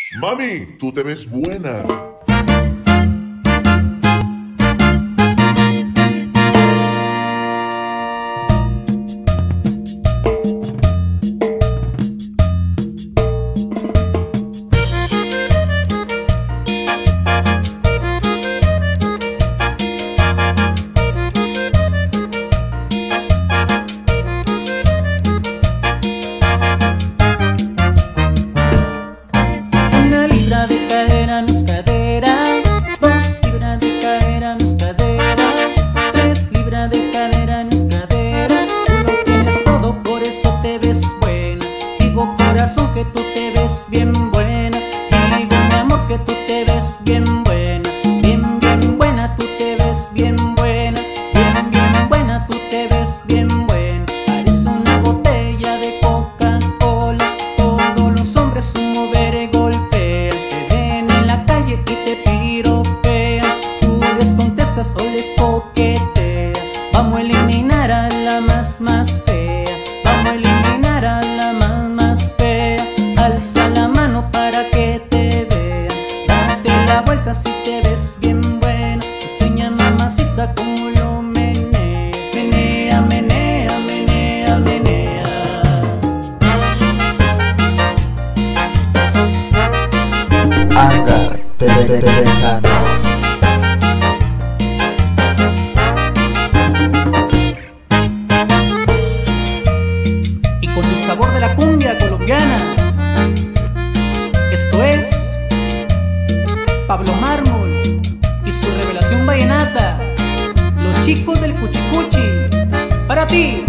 Mami, tú te ves buena. Que tú te ves bien buena, digo mi amor que tú te ves bien buena, bien bien buena, tú te ves bien buena, bien bien buena, tú te ves bien buena. Parece una botella de Coca-Cola, todos los hombres su mover golpean, te ven en la calle y te piropean, tú les contestas o les coqueteas. Vamos a eliminar a la más fea, vamos a eliminar a la más fea. Alza la mano para que te vean, date la vuelta si te ves bien buena, enseña mamacita cómo lo menea, menea, menea, menea, menea. Hangar Tejano. Y con el sabor de la cumbia colombiana, esto es Pablo Mármol y su revelación vallenata, los chicos del Cuchicuchi, para ti.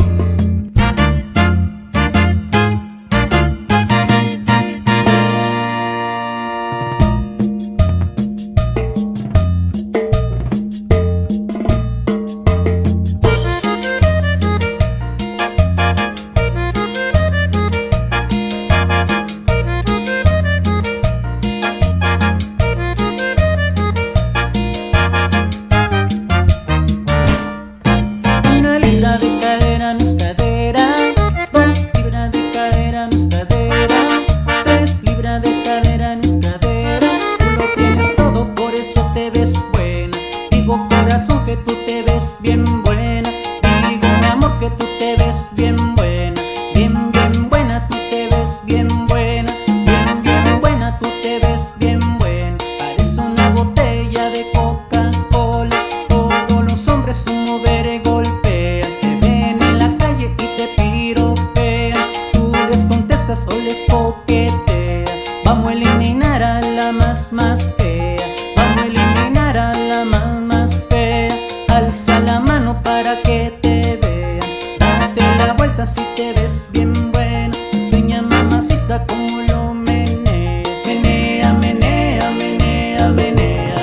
De cadera no es cadera, 2 libras de cadera no es cadera, 3 libras de cadera no es cadera. Tú lo tienes todo, por eso te ves buena. Digo corazón que tú te ves bien buena, digo mi amor que tú te ves bien buena, bien bien buena, tú te ves bien buena, bien bien buena, tú te ves bien buena. Parece una botella de Coca-Cola, todos los hombres su mover golpean, o les coquetea. Vamos a eliminar a la más fea, vamos a eliminar a la más fea. Alza la mano para que te vean, date la vuelta si te ves bien buena, enseña mamacita cómo lo menea, menea, menea, menea, menea.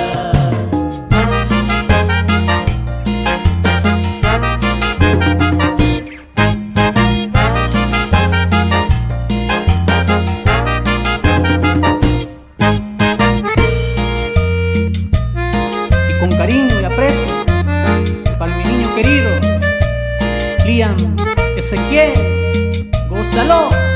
Con cariño y aprecio para mi niño querido Liam Ezequiel, gózalo.